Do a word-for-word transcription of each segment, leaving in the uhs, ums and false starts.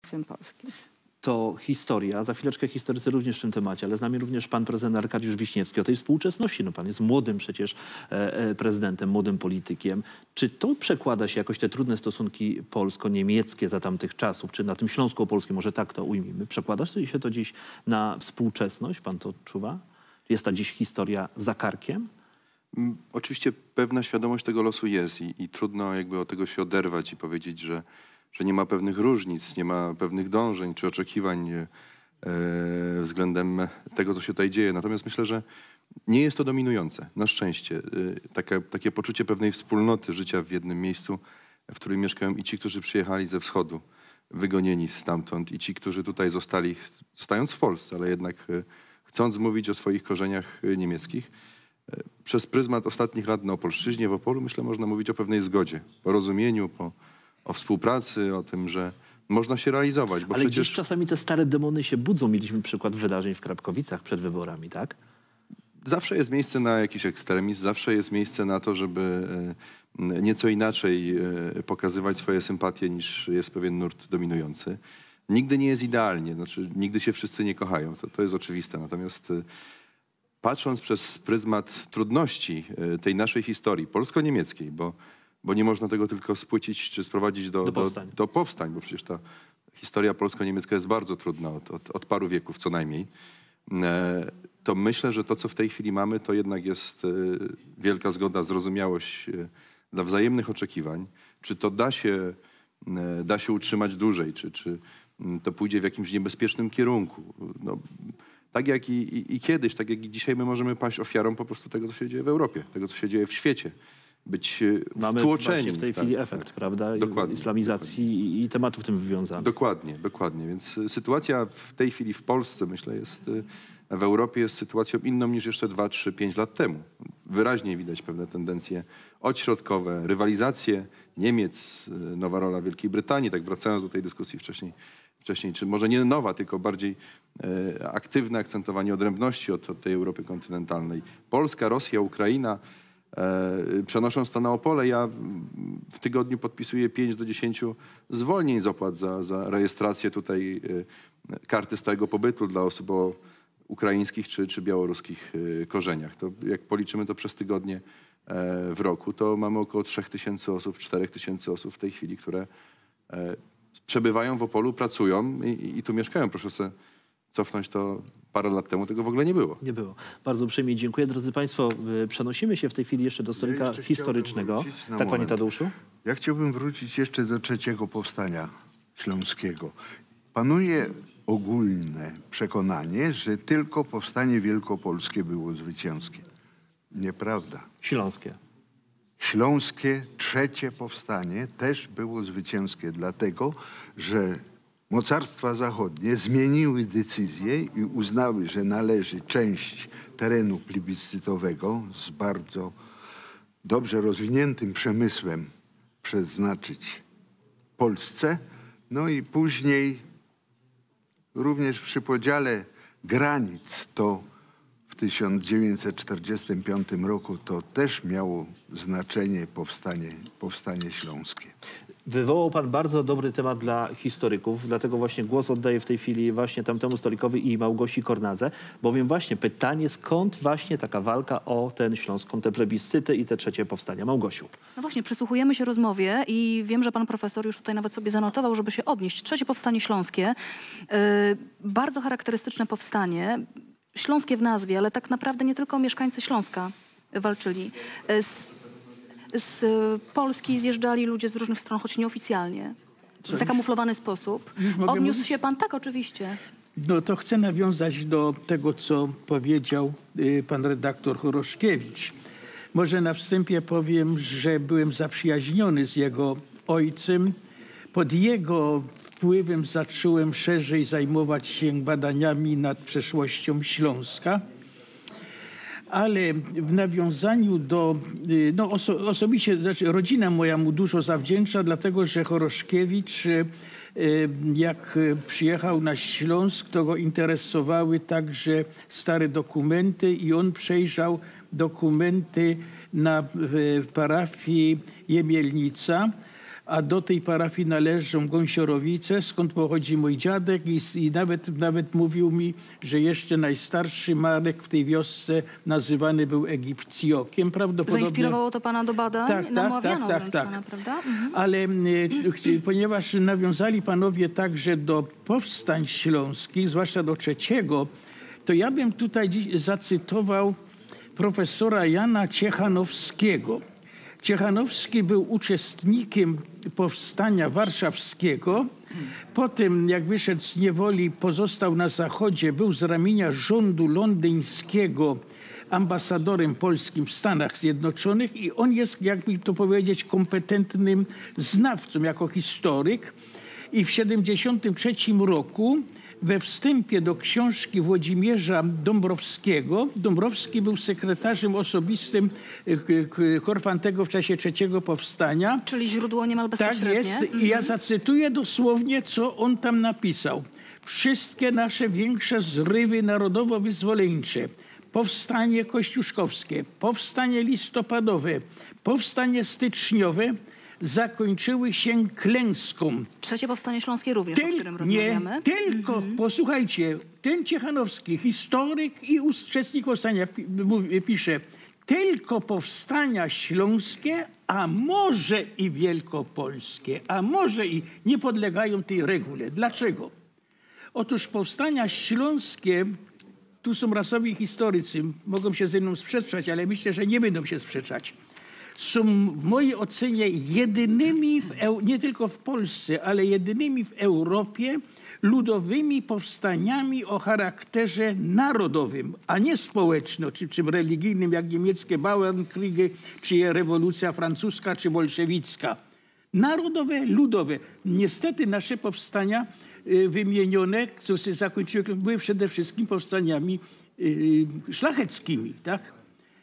Polski. To historia, za chwileczkę historycy również w tym temacie, ale z nami również pan prezydent Arkadiusz Wiśniewski o tej współczesności. No pan jest młodym przecież e, prezydentem, młodym politykiem. Czy to przekłada się jakoś te trudne stosunki polsko-niemieckie za tamtych czasów, czy na tym śląsko-polskim, może tak to ujmijmy, przekłada się to dziś na współczesność? Pan to odczuwa? Jest ta dziś historia za karkiem? Oczywiście pewna świadomość tego losu jest i, i trudno jakby od tego się oderwać i powiedzieć, że że nie ma pewnych różnic, nie ma pewnych dążeń czy oczekiwań e, względem tego, co się tutaj dzieje. Natomiast myślę, że nie jest to dominujące, na szczęście. E, takie, takie poczucie pewnej wspólnoty życia w jednym miejscu, w którym mieszkają i ci, którzy przyjechali ze wschodu, wygonieni stamtąd, i ci, którzy tutaj zostali, zostając w Polsce, ale jednak e, chcąc mówić o swoich korzeniach niemieckich. E, przez pryzmat ostatnich lat na Opolszczyźnie, w Opolu, myślę, można mówić o pewnej zgodzie, porozumieniu, po o współpracy, o tym, że można się realizować. Bo Ale przecież gdzieś czasami te stare demony się budzą. Mieliśmy przykład wydarzeń w Krapkowicach przed wyborami, tak? Zawsze jest miejsce na jakiś ekstremizm, zawsze jest miejsce na to, żeby nieco inaczej pokazywać swoje sympatie, niż jest pewien nurt dominujący. Nigdy nie jest idealnie, znaczy nigdy się wszyscy nie kochają, to, to jest oczywiste. Natomiast patrząc przez pryzmat trudności tej naszej historii polsko-niemieckiej, bo bo nie można tego tylko spłycić czy sprowadzić do, do, do, powstań. do powstań, bo przecież ta historia polsko-niemiecka jest bardzo trudna, od, od, od paru wieków co najmniej. E, to myślę, że to, co w tej chwili mamy, to jednak jest e, wielka zgoda, zrozumiałość e, dla wzajemnych oczekiwań. Czy to da się, e, da się utrzymać dłużej, czy, czy m, to pójdzie w jakimś niebezpiecznym kierunku. No, tak jak i, i, i kiedyś, tak jak i dzisiaj, my możemy paść ofiarą po prostu tego, co się dzieje w Europie, tego, co się dzieje w świecie. Być Mamy wtłoczeni w tej tak, chwili efekt, tak. prawda? Dokładnie, Islamizacji dokładnie. I tematów tym wywiązanych. Dokładnie, dokładnie. Więc sytuacja w tej chwili w Polsce, myślę, jest w Europie jest sytuacją inną niż jeszcze dwa, trzy, pięć lat temu. Wyraźnie widać pewne tendencje odśrodkowe, rywalizacje Niemiec, nowa rola Wielkiej Brytanii, tak wracając do tej dyskusji wcześniej, wcześniej czy może nie nowa, tylko bardziej e, aktywne akcentowanie odrębności od, od tej Europy kontynentalnej. Polska, Rosja, Ukraina. E, przenosząc to na Opole, ja w tygodniu podpisuję pięć do dziesięciu zwolnień z opłat za, za rejestrację tutaj e, karty stałego pobytu dla osób o ukraińskich czy, czy białoruskich e, korzeniach. To jak policzymy to przez tygodnie e, w roku, to mamy około trzech tysięcy osób, czterech tysięcy osób w tej chwili, które e, przebywają w Opolu, pracują i, i tu mieszkają. Proszę sobie cofnąć to parę lat temu, tego w ogóle nie było. Nie było. Bardzo uprzejmie dziękuję. Drodzy Państwo, przenosimy się w tej chwili jeszcze do stolika ja historycznego. Tak, moment. Panie Tadeuszu? Ja chciałbym wrócić jeszcze do trzeciego powstania śląskiego. Panuje ogólne przekonanie, że tylko powstanie wielkopolskie było zwycięskie. Nieprawda. Śląskie. Śląskie trzecie powstanie też było zwycięskie, dlatego że mocarstwa zachodnie zmieniły decyzję i uznały, że należy część terenu plebiscytowego z bardzo dobrze rozwiniętym przemysłem przeznaczyć Polsce. No i później również przy podziale granic to w tysiąc dziewięćset czterdziestym piątym roku to też miało znaczenie powstanie, powstanie śląskie. Wywołał pan bardzo dobry temat dla historyków, dlatego właśnie głos oddaję w tej chwili właśnie tamtemu stolikowi i Małgosi Kornadze, bowiem właśnie pytanie, skąd właśnie taka walka o ten Śląsk, te plebiscyty i te trzecie powstania. Małgosiu. No właśnie, przysłuchujemy się rozmowie i wiem, że pan profesor już tutaj nawet sobie zanotował, żeby się odnieść. Trzecie powstanie śląskie, yy, bardzo charakterystyczne powstanie, śląskie w nazwie, ale tak naprawdę nie tylko mieszkańcy Śląska walczyli. Z, z Polski zjeżdżali ludzie z różnych stron, choć nieoficjalnie, w zakamuflowany sposób. Odniósł się pan? Tak, oczywiście. No to chcę nawiązać do tego, co powiedział y, pan redaktor Choroszkiewicz. Może na wstępie powiem, że byłem zaprzyjaźniony z jego ojcem. Pod jego wpływem zacząłem szerzej zajmować się badaniami nad przeszłością Śląska. Ale w nawiązaniu do, no oso, osobiście, znaczy rodzina moja mu dużo zawdzięcza, dlatego że Choroszkiewicz, jak przyjechał na Śląsk, to go interesowały także stare dokumenty i on przejrzał dokumenty na w parafii Jemielnica, a do tej parafii należą Gąsiorowice, skąd pochodzi mój dziadek i, i nawet, nawet mówił mi, że jeszcze najstarszy Marek w tej wiosce nazywany był Egipcjokiem. Prawdopodobnie... Zainspirowało to pana do badań? Tak, tak, Namawiano tak, wręcz tak, pana, prawda? Mhm. Ale y, ponieważ nawiązali panowie także do powstań śląskich, zwłaszcza do trzeciego, to ja bym tutaj dziś zacytował profesora Jana Ciechanowskiego. Ciechanowski był uczestnikiem powstania warszawskiego. Potem, jak wyszedł z niewoli, pozostał na Zachodzie, był z ramienia rządu londyńskiego ambasadorem polskim w Stanach Zjednoczonych i on jest, jakby to powiedzieć, kompetentnym znawcą jako historyk. I w siedemdziesiątym trzecim roku we wstępie do książki Włodzimierza Dąbrowskiego, Dąbrowski był sekretarzem osobistym Korfantego w czasie trzeciego powstania. Czyli źródło niemal bezpośrednie. Tak jest. I ja zacytuję dosłownie, co on tam napisał. Wszystkie nasze większe zrywy narodowo-wyzwoleńcze, powstanie kościuszkowskie, powstanie listopadowe, powstanie styczniowe zakończyły się klęską. Trzecie powstanie śląskie również, Tyl, o którym rozmawiamy. Nie, tylko, mm-hmm. posłuchajcie, ten Ciechanowski, historyk i uczestnik powstania pi, mówi, pisze, tylko powstania śląskie, a może i wielkopolskie, a może i nie podlegają tej regule. Dlaczego? Otóż powstania śląskie, tu są rasowi historycy, mogą się ze mną sprzeczać, ale myślę, że nie będą się sprzeczać. Są w mojej ocenie jedynymi, w, nie tylko w Polsce, ale jedynymi w Europie ludowymi powstaniami o charakterze narodowym, a nie społeczno, czy, czy religijnym, jak niemieckie Bauernkriege, czy rewolucja francuska, czy bolszewicka. Narodowe, ludowe. Niestety nasze powstania y, wymienione, co się zakończyły, były przede wszystkim powstaniami y, szlacheckimi, tak?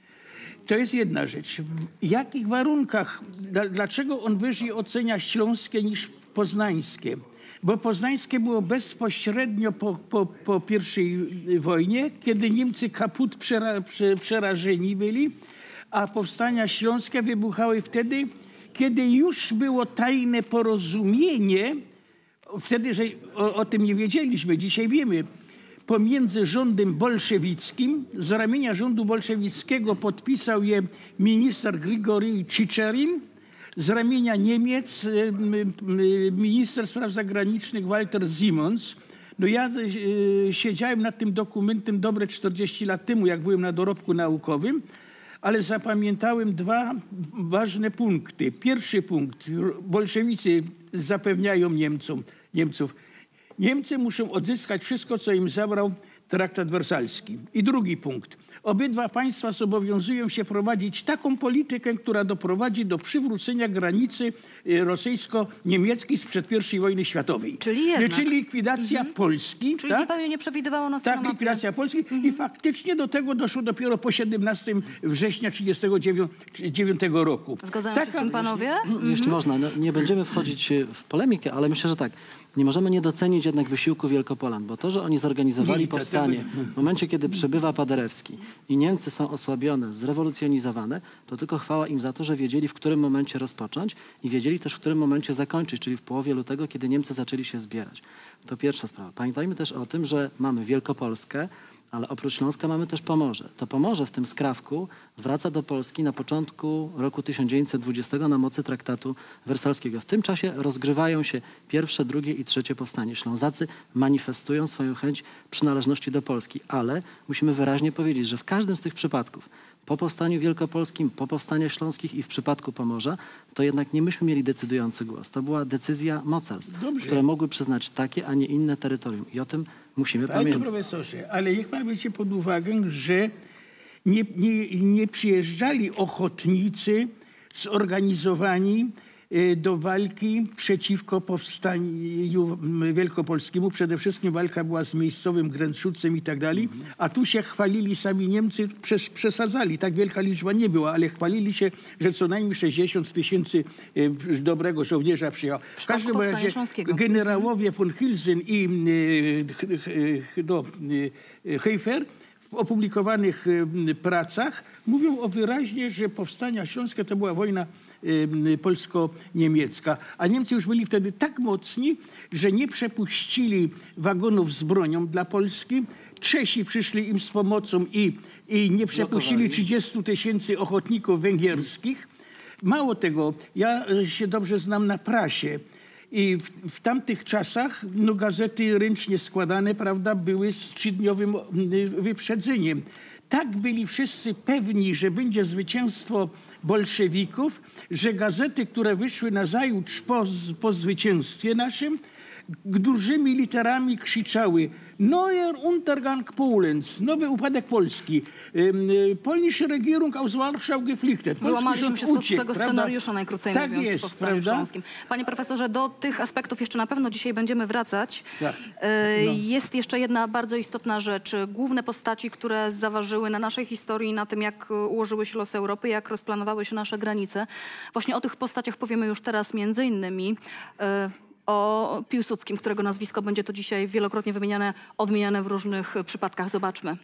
To jest jedna rzecz. W jakich warunkach, dlaczego on wyżej ocenia śląskie niż poznańskie? Bo poznańskie było bezpośrednio po, po, po pierwszej wojnie, kiedy Niemcy kaput przera, prze, przerażeni byli, a powstania śląskie wybuchały wtedy, kiedy już było tajne porozumienie, wtedy, że o, o tym nie wiedzieliśmy, dzisiaj wiemy, pomiędzy rządem bolszewickim, z ramienia rządu bolszewickiego podpisał je minister Grigory Cicherin, z ramienia Niemiec minister spraw zagranicznych Walter Simons. No ja e, siedziałem nad tym dokumentem dobre czterdzieści lat temu, jak byłem na dorobku naukowym, ale zapamiętałem dwa ważne punkty. Pierwszy punkt, bolszewicy zapewniają Niemcom, Niemców, Niemcy muszą odzyskać wszystko, co im zabrał traktat wersalski. I drugi punkt. Obydwa państwa zobowiązują się prowadzić taką politykę, która doprowadzi do przywrócenia granicy rosyjsko-niemieckiej sprzed pierwszej wojny światowej. Czyli jednak. Czyli likwidacja mm-hmm. Polski. Czyli tak? zupełnie nie przewidywało nas Tak, na mapie. likwidacja Polski. Mm-hmm. I faktycznie do tego doszło dopiero po siedemnastego września tysiąc dziewięćset trzydziestego dziewiątego roku. Zgadzają Taka, się z tym panowie? Jeśli, jeśli można, no, nie będziemy wchodzić w polemikę, ale myślę, że tak. Nie możemy nie docenić jednak wysiłku Wielkopolan, bo to, że oni zorganizowali powstanie w momencie, kiedy przybywa Paderewski i Niemcy są osłabione, zrewolucjonizowane, to tylko chwała im za to, że wiedzieli, w którym momencie rozpocząć i wiedzieli też, w którym momencie zakończyć, czyli w połowie lutego, kiedy Niemcy zaczęli się zbierać. To pierwsza sprawa. Pamiętajmy też o tym, że mamy Wielkopolskę, ale oprócz Śląska mamy też Pomorze. To Pomorze w tym skrawku wraca do Polski na początku roku tysiąc dziewięćset dwudziestego na mocy traktatu wersalskiego. W tym czasie rozgrywają się pierwsze, drugie i trzecie powstanie. Ślązacy manifestują swoją chęć przynależności do Polski, ale musimy wyraźnie powiedzieć, że w każdym z tych przypadków, po powstaniu wielkopolskim, po powstaniach śląskich i w przypadku Pomorza, to jednak nie myśmy mieli decydujący głos. To była decyzja mocarstw, Dobrze. które mogły przyznać takie, a nie inne terytorium. I o tym musimy Panie pamiętać. profesorze, ale niech pan weźmie pod uwagę, że nie, nie, nie przyjeżdżali ochotnicy zorganizowani do walki przeciwko powstaniu wielkopolskiemu. Przede wszystkim walka była z miejscowym Gręczucem i tak dalej, a tu się chwalili sami Niemcy, przes przesadzali, tak wielka liczba nie była, ale chwalili się, że co najmniej sześćdziesiąt tysięcy dobrego żołnierza przyjechało. W każdym razie generałowie von Hilsen i no, Heifer w opublikowanych pracach mówią o wyraźnie, że powstania śląskie to była wojna y, polsko-niemiecka. A Niemcy już byli wtedy tak mocni, że nie przepuścili wagonów z bronią dla Polski. Czesi przyszli im z pomocą i, i nie przepuścili trzydziestu tysięcy ochotników węgierskich. Mało tego, ja się dobrze znam na prasie i w, w tamtych czasach no, gazety ręcznie składane, prawda, były z trzydniowym wyprzedzeniem. Tak byli wszyscy pewni, że będzie zwycięstwo bolszewików, że gazety, które wyszły nazajutrz po, po zwycięstwie naszym, dużymi literami krzyczały Neuer Untergang Polens, nowy upadek Polski. Polnische Regierung aus Warschau geflüchtet. Wyłamaliśmy się z uciekł, tego prawda? scenariusza, najkrócej Tak mówiąc, jest, w Powstaniu prawda? Śląskim. Panie profesorze, do tych aspektów jeszcze na pewno dzisiaj będziemy wracać. Tak. E, No. Jest jeszcze jedna bardzo istotna rzecz. Główne postaci, które zaważyły na naszej historii, na tym, jak ułożyły się losy Europy, jak rozplanowały się nasze granice. Właśnie o tych postaciach powiemy już teraz między innymi. E, O Piłsudskim, którego nazwisko będzie to dzisiaj wielokrotnie wymieniane, odmieniane w różnych przypadkach. Zobaczmy.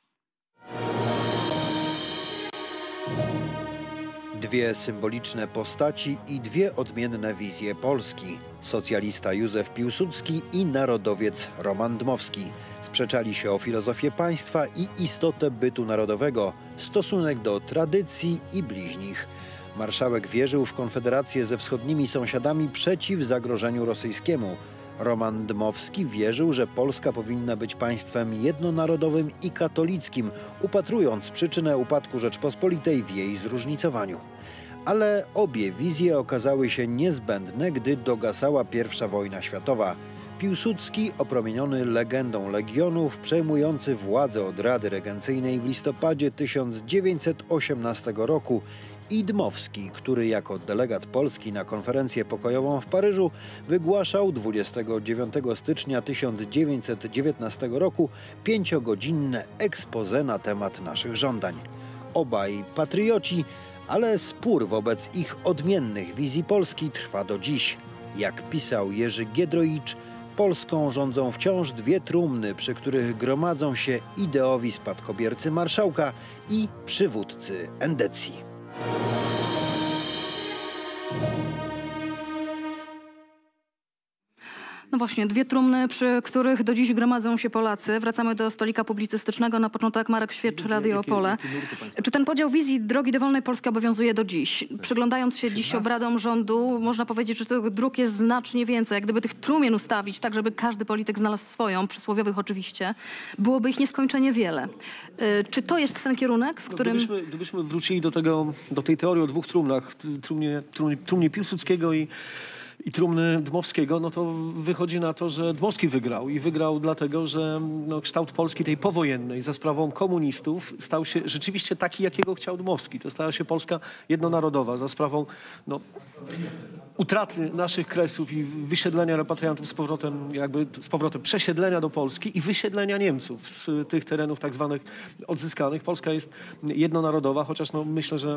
Dwie symboliczne postaci i dwie odmienne wizje Polski. Socjalista Józef Piłsudski i narodowiec Roman Dmowski. Sprzeczali się o filozofię państwa i istotę bytu narodowego, stosunek do tradycji i bliźnich. Marszałek wierzył w konfederację ze wschodnimi sąsiadami przeciw zagrożeniu rosyjskiemu. Roman Dmowski wierzył, że Polska powinna być państwem jednonarodowym i katolickim, upatrując przyczynę upadku Rzeczpospolitej w jej zróżnicowaniu. Ale obie wizje okazały się niezbędne, gdy dogasała pierwsza wojna światowa. Piłsudski, opromieniony legendą legionów, przejmujący władzę od Rady Regencyjnej w listopadzie tysiąc dziewięćset osiemnastego roku, i Dmowski, który jako delegat Polski na konferencję pokojową w Paryżu wygłaszał dwudziestego dziewiątego stycznia tysiąc dziewięćset dziewiętnastego roku pięciogodzinne expose na temat naszych żądań. Obaj patrioci, ale spór wobec ich odmiennych wizji Polski trwa do dziś. Jak pisał Jerzy Giedroyć, Polską rządzą wciąż dwie trumny, przy których gromadzą się ideowi spadkobiercy marszałka i przywódcy endecji. No właśnie, dwie trumny, przy których do dziś gromadzą się Polacy. Wracamy do stolika publicystycznego. Na początek Marek Świercz, Radio Opole. Czy ten podział wizji drogi do wolnej Polski obowiązuje do dziś? Przyglądając się dziś obradom rządu, można powiedzieć, że tych dróg jest znacznie więcej. Jak gdyby tych trumien ustawić, tak żeby każdy polityk znalazł swoją, przysłowiowych oczywiście, byłoby ich nieskończenie wiele. Czy to jest ten kierunek, w którym... No, gdybyśmy, gdybyśmy wrócili do, tego, do tej teorii o dwóch trumnach, trumnie, trumnie, trumnie Piłsudskiego i i trumny Dmowskiego, no to wychodzi na to, że Dmowski wygrał. I wygrał dlatego, że no, kształt Polski tej powojennej za sprawą komunistów stał się rzeczywiście taki, jakiego chciał Dmowski. To stała się Polska jednonarodowa za sprawą no, utraty naszych kresów i wysiedlenia repatriantów z powrotem, jakby z powrotem przesiedlenia do Polski i wysiedlenia Niemców z tych terenów tak zwanych odzyskanych. Polska jest jednonarodowa, chociaż no, myślę, że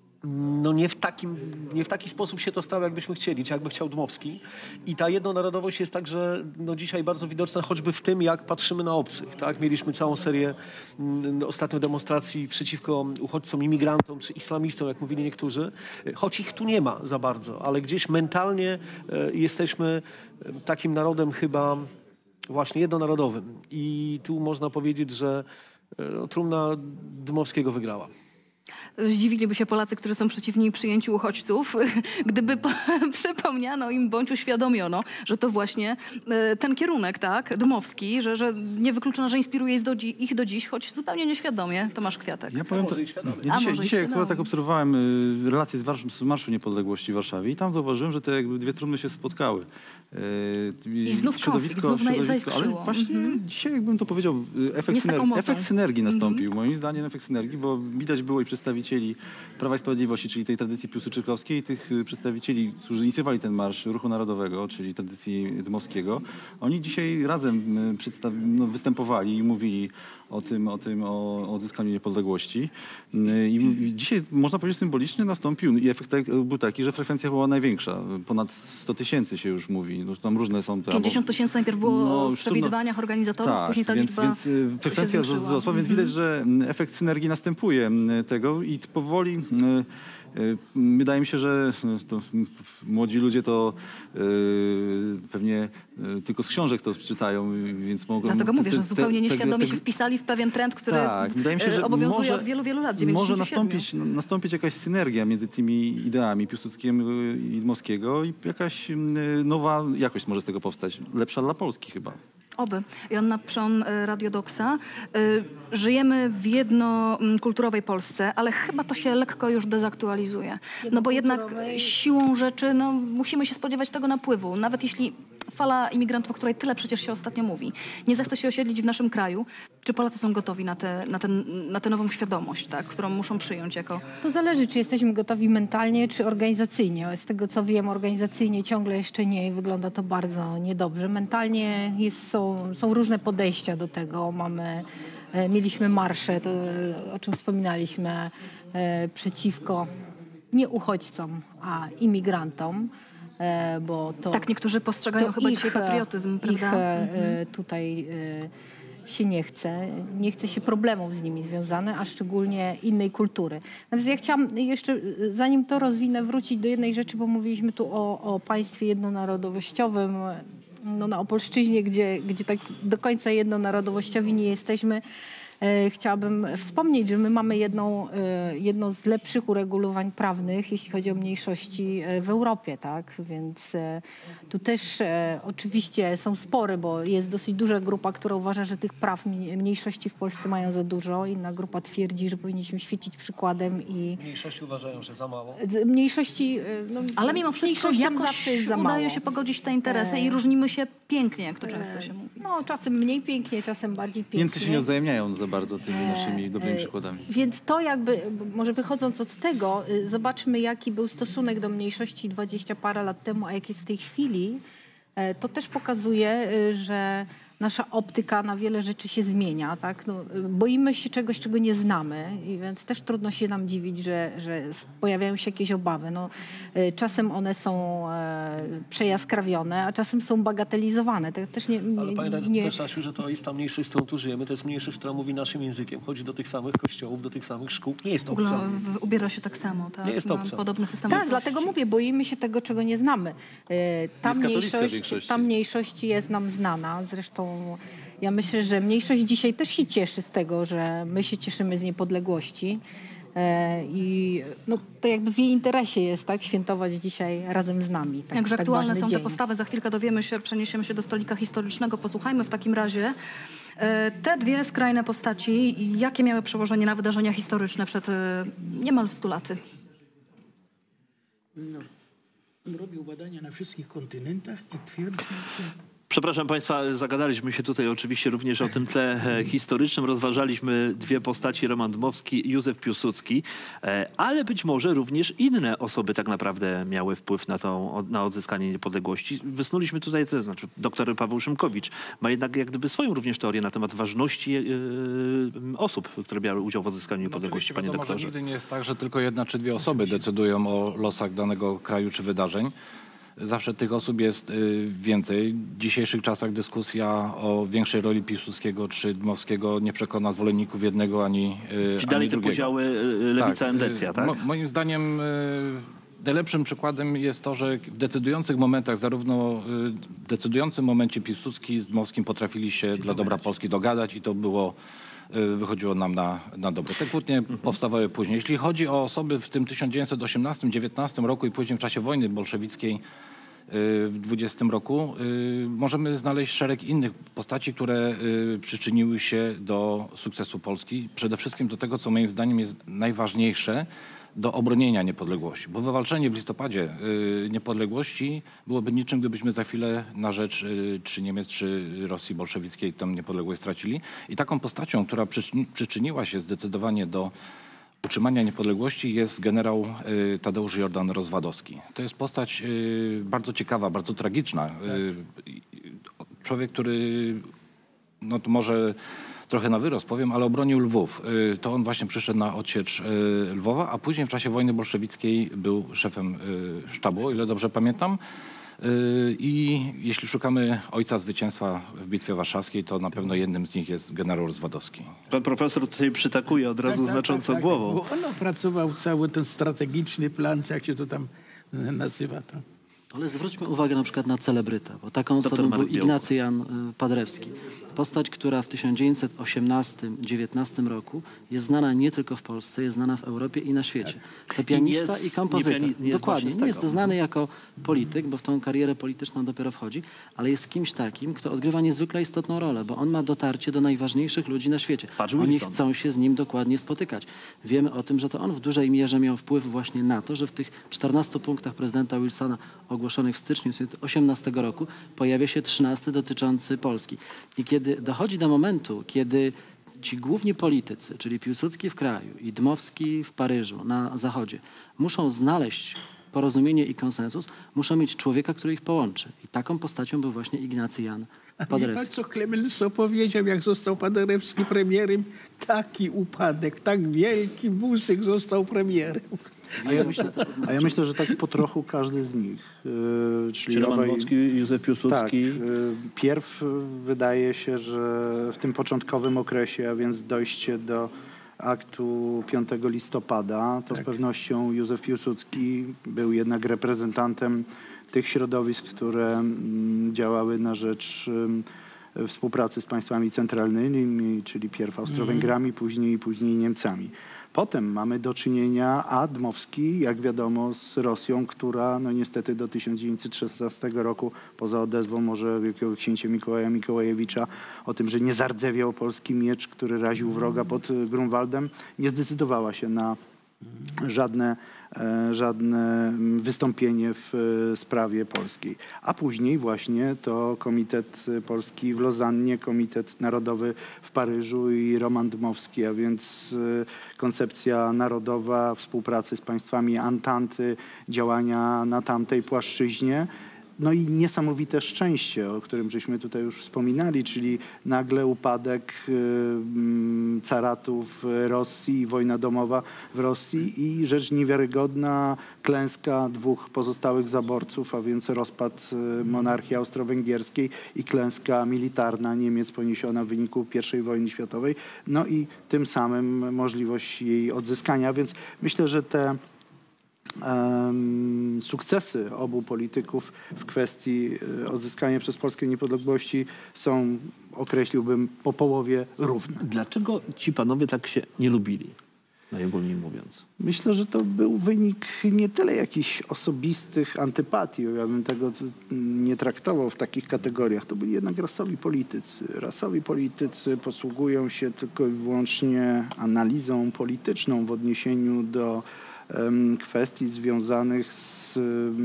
no nie w, takim, nie w taki sposób się to stało, jakbyśmy chcieli, czy jakby chciał Dmowski. I ta jednonarodowość jest także no dzisiaj bardzo widoczna choćby w tym, jak patrzymy na obcych. Tak? Mieliśmy całą serię m, ostatnio demonstracji przeciwko uchodźcom, imigrantom czy islamistom, jak mówili niektórzy. Choć ich tu nie ma za bardzo, ale gdzieś mentalnie e, jesteśmy takim narodem chyba właśnie jednonarodowym. I tu można powiedzieć, że e, no, trumna Dmowskiego wygrała. Zdziwiliby się Polacy, którzy są przeciwni przyjęciu uchodźców, gdyby po, przypomniano im bądź uświadomiono, że to właśnie e, ten kierunek, tak, Dmowski, że, że niewykluczone, że inspiruje ich do, dzi ich do dziś, choć zupełnie nieświadomie. Tomasz Kwiatek. Ja powiem, to, może i świadomie. ja A dzisiaj, może i dzisiaj świadomie. akurat tak obserwowałem y, relacje z, Warsz z Marszu Niepodległości w Warszawie i tam zauważyłem, że te jakby dwie trumny się spotkały. Y, I znów konflikt, znów środowisko, ale zaiskrzyło. właśnie Mhm. dzisiaj jakbym to powiedział, y, efekt, Nie z taką syner mocą. efekt synergii nastąpił. Moim zdaniem efekt synergii, bo widać było i przedstawicieli Prawa i Sprawiedliwości, czyli tej tradycji piłsudczykowskiej, tych y, przedstawicieli, którzy inicjowali ten marsz Ruchu Narodowego, czyli tradycji Dmowskiego. Oni dzisiaj razem y, przedstaw no, występowali i mówili o tym, o tym, o odzyskaniu niepodległości. I, i dzisiaj, można powiedzieć, symbolicznie nastąpił i efekt tak, był taki, że frekwencja była największa. Ponad sto tysięcy się już mówi. No, tam różne są te... pięćdziesiąt tysięcy najpierw było No, w już przewidywaniach organizatorów, tak, później ta więc, liczba więc y, się frekwencja zwiększyła. wzrosła, więc Mhm. widać, że efekt synergii następuje tego i powoli... Y, Wydaje mi się, że to, młodzi ludzie to pewnie tylko z książek to czytają, więc mogą... Dlatego mówię, że te- te- zupełnie te- nieświadomie te- się wpisali w pewien trend, który Tak, wydaje mi się, że obowiązuje może, od wielu, wielu lat, może dziewięćdziesiąt siedem. nastąpić, nastąpić jakaś synergia między tymi ideami Piłsudskiego i Dmowskiego i jakaś nowa jakość może z tego powstać, lepsza dla Polski chyba. Oby. Joanna Przon, y, Radio Doksa. Y, Żyjemy w jednokulturowej Polsce, ale chyba to się lekko już dezaktualizuje. No bo jednak siłą rzeczy no, musimy się spodziewać tego napływu. Nawet jeśli fala imigrantów, o której tyle przecież się ostatnio mówi, nie zechce się osiedlić w naszym kraju, czy Polacy są gotowi na tę na ten, na tę nową świadomość, tak, którą muszą przyjąć jako... To zależy, czy jesteśmy gotowi mentalnie, czy organizacyjnie. Z tego, co wiem, organizacyjnie ciągle jeszcze nie i wygląda to bardzo niedobrze. Mentalnie jest, są, są różne podejścia do tego. Mamy, e, mieliśmy marsze, to, o czym wspominaliśmy, e, przeciwko nie uchodźcom, a imigrantom. E, bo to, Tak niektórzy postrzegają to chyba ich, dzisiaj patriotyzm, ich, prawda? e, tutaj e, się nie chce. Nie chce się problemów z nimi związanych, a szczególnie innej kultury. Natomiast ja chciałam jeszcze, zanim to rozwinę, wrócić do jednej rzeczy, bo mówiliśmy tu o, o państwie jednonarodowościowym, no na Opolszczyźnie, gdzie, gdzie tak do końca jednonarodowościowi nie jesteśmy. E, chciałabym wspomnieć, że my mamy jedną, e, jedno z lepszych uregulowań prawnych, jeśli chodzi o mniejszości e, w Europie, tak? Więc e, tu też e, oczywiście są spory, bo jest dosyć duża grupa, która uważa, że tych praw mi- mniejszości w Polsce mają za dużo. Inna grupa twierdzi, że powinniśmy świecić przykładem i Mniejszości uważają, że za mało. z- mniejszości... e, No, Ale mimo wszystko mniejszościom jakoś zawsze jest za mało. udaje się pogodzić te interesy i różnimy się pięknie, jak to często się mówi. No, czasem mniej pięknie, czasem bardziej pięknie. Niemcy się nie odwzajemniają za bardzo tymi naszymi dobrymi E, przykładami. Więc to jakby, może wychodząc od tego, y, zobaczmy jaki był stosunek do mniejszości dwadzieścia parę lat temu, a jaki jest w tej chwili. E, To też pokazuje, y, że nasza optyka na wiele rzeczy się zmienia. Tak? No, y, boimy się czegoś, czego nie znamy, i więc też trudno się nam dziwić, że, że s- pojawiają się jakieś obawy. No, y, czasem one są e, przejaskrawione, a czasem są bagatelizowane. To też nie, nie, Ale pamiętaj nie, też, Asiu, że to jest ta mniejszość, z którą tu żyjemy, to jest mniejszość, która mówi naszym językiem. Chodzi do tych samych kościołów, do tych samych szkół. Nie jest W ogóle obca. w- ubiera się tak samo, tak? Nie jest Ma obca. podobny system. Tak, wartości. dlatego mówię, boimy się tego, czego nie znamy. E, Ta Jest katolicka mniejszość, większość. ta mniejszość jest nam znana. Zresztą ja myślę, że mniejszość dzisiaj też się cieszy z tego, że my się cieszymy z niepodległości. E, I no, to jakby w jej interesie jest, tak, świętować dzisiaj razem z nami. Tak, Jakże tak aktualne ważny są dzień. te postawy, za chwilkę dowiemy się, przeniesiemy się do stolika historycznego. Posłuchajmy w takim razie e, te dwie skrajne postaci, jakie miały przełożenie na wydarzenia historyczne przed e, niemal stu laty. No, robił badania na wszystkich kontynentach i twierdził, że Przepraszam Państwa, zagadaliśmy się tutaj oczywiście również o tym tle e, historycznym. Rozważaliśmy dwie postaci, Roman Dmowski i Józef Piłsudski, e, ale być może również inne osoby tak naprawdę miały wpływ na, tą, na odzyskanie niepodległości. Wysnuliśmy tutaj, to znaczy doktor Paweł Szymkowicz ma jednak jak gdyby swoją również teorię na temat ważności e, osób, które miały udział w odzyskaniu niepodległości, panie wiadomo, że doktorze. nigdy nie jest tak, że tylko jedna czy dwie osoby decydują o losach danego kraju czy wydarzeń. Zawsze tych osób jest y, więcej. W dzisiejszych czasach dyskusja o większej roli Piłsudskiego czy Dmowskiego nie przekona zwolenników jednego ani, y, Czyli dalej ani te drugiego. podziały e, lewica, Tak, endecja, y, tak? mo- Moim zdaniem y, najlepszym przykładem jest to, że w decydujących momentach, zarówno y, w decydującym momencie Piłsudski z Dmowskim potrafili się dla dobra Polski dogadać i to było y, wychodziło nam na, na dobre. Te kłótnie powstawały później. Jeśli chodzi o osoby w tym tysiąc dziewięćset osiemnastym dziewiętnastym roku i później w czasie wojny bolszewickiej y, w dwudziestym roku, y, możemy znaleźć szereg innych postaci, które y, przyczyniły się do sukcesu Polski. Przede wszystkim do tego, co moim zdaniem jest najważniejsze, do obronienia niepodległości. Bo wywalczenie w listopadzie y, niepodległości byłoby niczym, gdybyśmy za chwilę na rzecz y, czy Niemiec, czy Rosji bolszewickiej tę niepodległość stracili. I taką postacią, która przyczyni, przyczyniła się zdecydowanie do utrzymania niepodległości, jest generał y, Tadeusz Jordan Rozwadowski. To jest postać y, bardzo ciekawa, bardzo tragiczna. Y, człowiek, który, no to może trochę na wyrost powiem, ale obronił Lwów. Y, To on właśnie przyszedł na odsiecz y, Lwowa, a później w czasie wojny bolszewickiej był szefem y, sztabu, o ile dobrze pamiętam. I jeśli szukamy ojca zwycięstwa w Bitwie Warszawskiej, to na pewno jednym z nich jest generał Rozwadowski. Pan profesor tutaj przytakuje od razu Tak, tak, znacząco tak, tak, głową. Bo on opracował cały ten strategiczny plan, czy jak się to tam nazywa. To. Ale zwróćmy uwagę na przykład na celebrytę, bo taką Doktor osobą był Marek Białko. Ignacy Jan y, Paderewski. Postać, która w tysiąc dziewięćset osiemnastym dziewiętnastym roku jest znana nie tylko w Polsce, jest znana w Europie i na świecie. To pianista jest- i kompozytor. nie piani- nie jest Dokładnie. właśnie z Nie jest tego. znany jako polityk, bo w tą karierę polityczną dopiero wchodzi, ale jest kimś takim, kto odgrywa niezwykle istotną rolę, bo on ma dotarcie do najważniejszych ludzi na świecie. Patrz Oni Wilson. chcą się z nim dokładnie spotykać. Wiemy o tym, że to on w dużej mierze miał wpływ właśnie na to, że w tych czternastu punktach prezydenta Wilsona ogłoszonych w styczniu tysiąc dziewięćset osiemnastego roku pojawia się trzynasty dotyczący Polski. I kiedy dochodzi do momentu, kiedy ci główni politycy, czyli Piłsudski w kraju i Dmowski w Paryżu, na Zachodzie, muszą znaleźć porozumienie i konsensus, muszą mieć człowieka, który ich połączy. I taką postacią był właśnie Ignacy Jan Wie pan, Paderewski. co Clemenceau powiedział, jak został Paderewski premierem? Taki upadek, tak wielki Busek został premierem. A ja, myślę, a ja myślę, że tak po trochu każdy z nich. Yy, czyli Czy Roman obaj- Dmowski, Józef Tak. Piłsudski? yy, Pierw yy, wydaje się, że w tym początkowym okresie, a więc dojście do aktu piątego listopada, to z pewnością Józef Piłsudski był jednak reprezentantem tych środowisk, które mm, działały na rzecz ym, współpracy z państwami centralnymi, czyli pierw Austro-Węgrami, później, później Niemcami. Potem mamy do czynienia, a Dmowski, jak wiadomo, z Rosją, która no niestety do tysiąc dziewięćset szesnastego roku, poza odezwą może wielkiego księcia Mikołaja Mikołajewicza o tym, że nie zardzewiał polski miecz, który raził wroga pod Grunwaldem, nie zdecydowała się na żadne, e, żadne wystąpienie w e, sprawie polskiej. A później właśnie to Komitet Polski w Lozannie, Komitet Narodowy w Paryżu i Roman Dmowski, a więc e, koncepcja narodowa współpracy z państwami Antanty, działania na tamtej płaszczyźnie. No i niesamowite szczęście, o którym żeśmy tutaj już wspominali, czyli nagle upadek y, mm, caratu w Rosji, wojna domowa w Rosji i rzecz niewiarygodna klęska dwóch pozostałych zaborców, a więc rozpad y, monarchii austro-węgierskiej i klęska militarna Niemiec poniesiona w wyniku pierwszej wojny światowej, no i tym samym możliwość jej odzyskania, więc myślę, że te Um, sukcesy obu polityków w kwestii y, odzyskania przez Polskę niepodległości są, określiłbym, po połowie równe. Dlaczego ci panowie tak się nie lubili, najogólniej mówiąc? Myślę, że to był wynik nie tyle jakichś osobistych antypatii, ja bym tego t- nie traktował w takich kategoriach. To byli jednak rasowi politycy. Rasowi politycy posługują się tylko i wyłącznie analizą polityczną w odniesieniu do kwestii związanych z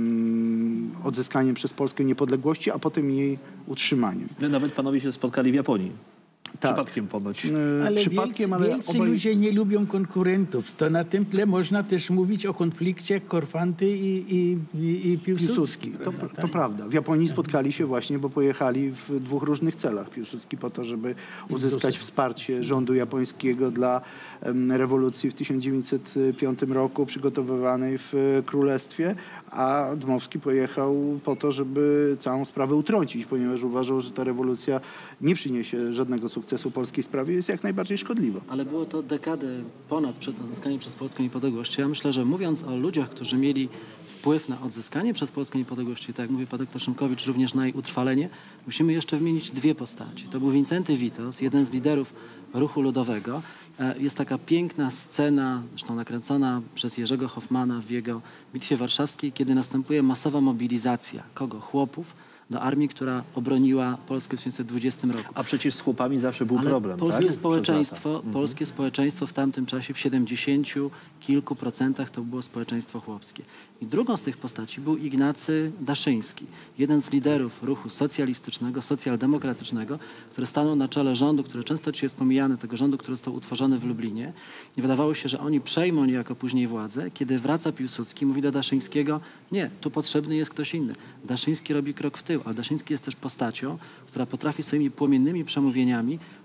um, odzyskaniem przez Polskę niepodległości, a potem jej utrzymaniem. Nawet panowie się spotkali w Japonii. Tak. Przypadkiem ponoć. E, Ale Przypadkiem, wielcy, ale wielcy obaj... ludzie nie lubią konkurentów. To na tym tle można też mówić o konflikcie Korfanty i, i, i, i Piłsudski. Piłsudski. To, prawda? to prawda. W Japonii spotkali się właśnie, bo pojechali w dwóch różnych celach. Piłsudski po to, żeby uzyskać wsparcie rządu japońskiego dla em, rewolucji w tysiąc dziewięćset piątym roku przygotowywanej w e, Królestwie, a Dmowski pojechał po to, żeby całą sprawę utrącić, ponieważ uważał, że ta rewolucja nie przyniesie żadnego sukcesu polskiej sprawie, jest jak najbardziej szkodliwa. Ale było to dekadę ponad przed odzyskaniem przez Polskę niepodległości. Ja myślę, że mówiąc o ludziach, którzy mieli wpływ na odzyskanie przez Polskę niepodległości, tak jak mówi pan doktor Szymkowicz, również na jej utrwalenie, musimy jeszcze wymienić dwie postaci. To był Wincenty Witos, jeden z liderów ruchu ludowego. Jest taka piękna scena, zresztą nakręcona przez Jerzego Hoffmana w jego Bitwie Warszawskiej, kiedy następuje masowa mobilizacja. Kogo? Chłopów do armii, która obroniła Polskę w tysiąc dziewięćset dwudziestym roku. A przecież z chłopami zawsze był Ale problem, polskie tak? społeczeństwo, Mhm. polskie społeczeństwo w tamtym czasie w siedemdziesięciu kilku procentach to było społeczeństwo chłopskie. I drugą z tych postaci był Ignacy Daszyński, jeden z liderów ruchu socjalistycznego, socjaldemokratycznego, który stanął na czele rządu, który często dzisiaj jest pomijany, tego rządu, który został utworzony w Lublinie. I wydawało się, że oni przejmą niejako później władzę. Kiedy wraca Piłsudski, mówi do Daszyńskiego, nie, tu potrzebny jest ktoś inny. Daszyński robi krok w tył, ale Daszyński jest też postacią, która potrafi swoimi płomiennymi przemówieniami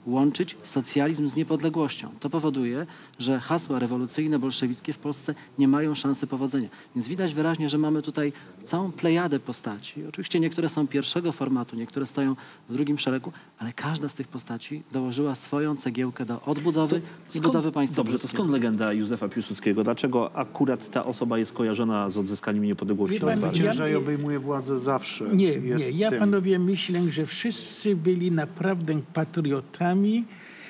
łączyć socjalizm z niepodległością. To powoduje, że hasła rewolucyjne, bolszewickie w Polsce nie mają szansy powodzenia. Więc widać wyraźnie, że mamy tutaj całą plejadę postaci. Oczywiście niektóre są pierwszego formatu, niektóre stoją w drugim szeregu, ale każda z tych postaci dołożyła swoją cegiełkę do odbudowy i budowy państwa Dobrze, to polskiego. skąd legenda Józefa Piłsudskiego? Dlaczego akurat ta osoba jest kojarzona z odzyskaniem niepodległości? Wie pan, najbardziej? ja- Zwycięża i obejmuje władzę zawsze. Nie, Jest nie. Ja tym. panowie myślę, że wszyscy byli naprawdę patriotami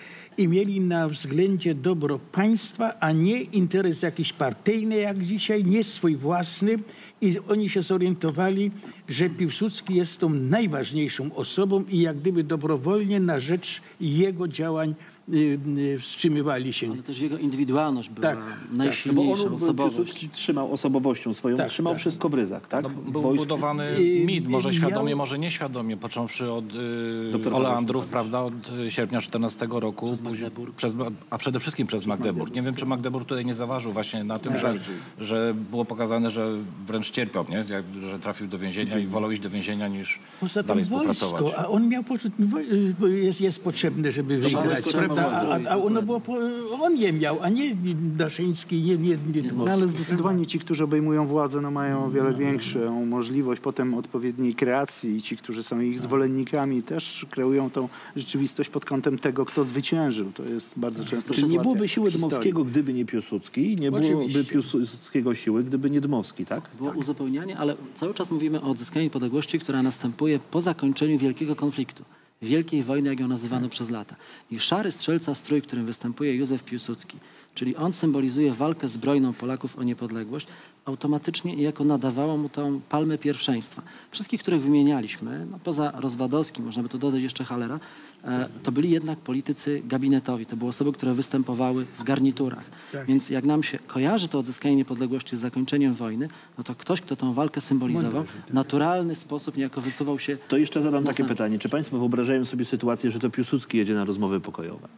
i mieli na względzie dobro państwa, a nie interes jakiś partyjny jak dzisiaj, nie swój własny. I oni się zorientowali, że Piłsudski jest tą najważniejszą osobą i jak gdyby dobrowolnie na rzecz jego działań y, y, wstrzymywali się. Ale też jego indywidualność była Tak, tak. No bo najsilniejsza, on, osobowość. Piłsudski trzymał osobowością swoją, Tak, trzymał tak. wszystko w ryzach, tak? No, był Wojsku. budowany I- mit, może i świadomie, miał- może nieświadomie, począwszy od y, Doktor Oleandrów, Paweł. prawda, od y, sierpnia czternastego roku, Przez później- Magdeburg. przez, a przede wszystkim przez Magdeburg. Nie wiem, czy Magdeburg tutaj nie zaważył właśnie na tym, że, że było pokazane, że wręcz cierpiał, nie? Jak, że trafił do więzienia i wolał iść do więzienia niż Poza tym dalej współpracować. wojsko, a on miał poczucie, wo- jest, jest potrzebny, żeby wygrać, wojsko prawda? trzeba A, a, a ono było, po, on je miał, a nie Daszyński, nie, nie, nie No, Dmowski. ale zdecydowanie ci, którzy obejmują władzę, no, mają o wiele większą możliwość potem odpowiedniej kreacji i ci, którzy są ich zwolennikami, też kreują tą rzeczywistość pod kątem tego, kto zwyciężył. To jest bardzo często Czyli nie sytuacja byłoby siły w historii. Dmowskiego, gdyby nie Piłsudski, nie byłoby Oczywiście. Piłsudskiego siły, gdyby nie Dmowski, tak? Było uzupełnianie, ale cały czas mówimy o odzyskaniu niepodległości, która następuje po zakończeniu wielkiego konfliktu. Wielkiej wojny, jak ją nazywano przez lata. I szary strzelca strój, którym występuje Józef Piłsudski, czyli on symbolizuje walkę zbrojną Polaków o niepodległość, automatycznie jako nadawało mu tą palmę pierwszeństwa. Wszystkich, których wymienialiśmy, no poza Rozwadowskim, można by tu dodać jeszcze Hallera, e, to byli jednak politycy gabinetowi. To były osoby, które występowały w garniturach. Więc jak nam się kojarzy to odzyskanie niepodległości z zakończeniem wojny, no to ktoś, kto tą walkę symbolizował, w naturalny sposób niejako wysuwał się. To jeszcze zadam na takie sam- pytanie. Czy państwo wyobrażają sobie sytuację, że to Piłsudski jedzie na rozmowy pokojowe?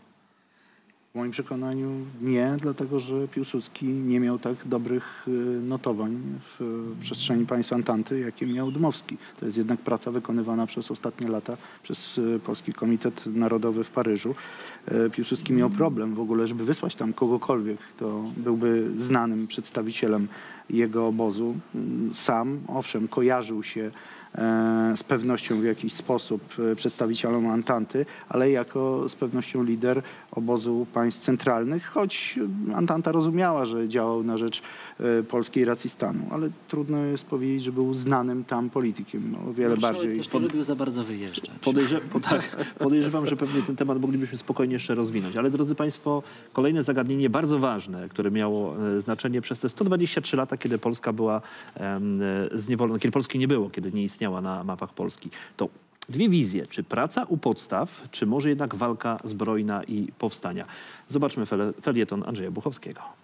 W moim przekonaniu nie, dlatego że Piłsudski nie miał tak dobrych y, notowań w przestrzeni państw Antanty, jakie miał Dmowski. To jest jednak praca wykonywana przez ostatnie lata przez y, Polski Komitet Narodowy w Paryżu. Y, Piłsudski miał problem w ogóle, żeby wysłać tam kogokolwiek, kto byłby znanym przedstawicielem jego obozu. Y, Sam, owszem, kojarzył się e, z pewnością w jakiś sposób e, przedstawicielom Antanty, ale jako z pewnością lider obozu państw centralnych, choć Antanta rozumiała, że działał na rzecz e, polskiej racji stanu, ale trudno jest powiedzieć, że był znanym tam politykiem. No, o wiele Marszałek bardziej. też nie lubił za bardzo wyjeżdżać. Podejrze po, tak, podejrzewam, że pewnie ten temat moglibyśmy spokojnie jeszcze rozwinąć. Ale drodzy państwo, kolejne zagadnienie bardzo ważne, które miało e, znaczenie przez te sto dwadzieścia trzy lata, kiedy Polska była em, e, zniewolona, kiedy Polski nie było, kiedy nie istniała na mapach Polski. To dwie wizje. Czy praca u podstaw, czy może jednak walka zbrojna i powstania? Zobaczmy fel- felieton Andrzeja Buchowskiego.